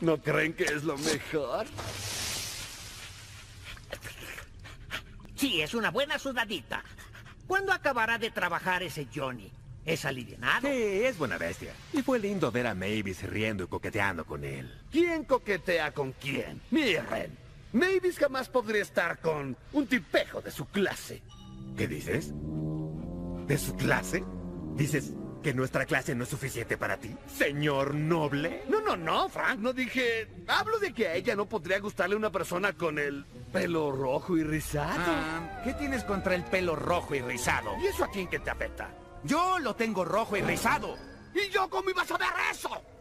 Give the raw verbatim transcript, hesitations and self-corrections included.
¿No creen que es lo mejor? Sí, es una buena sudadita. ¿Cuándo acabará de trabajar ese Johnny? ¿Es alivianado? Sí, es buena bestia. Y fue lindo ver a Mavis riendo y coqueteando con él. ¿Quién coquetea con quién? Miren, Mavis jamás podría estar con un tipejo de su clase. ¿Qué dices? ¿De su clase? ¿Dices que nuestra clase no es suficiente para ti, señor noble? No, no, no, Frank, no dije... Hablo de que a ella no podría gustarle una persona con el pelo rojo y rizado. Ah, ¿qué tienes contra el pelo rojo y rizado? ¿Y eso a quién que te afecta? Yo lo tengo rojo y rizado. ¿Y yo cómo iba a saber eso?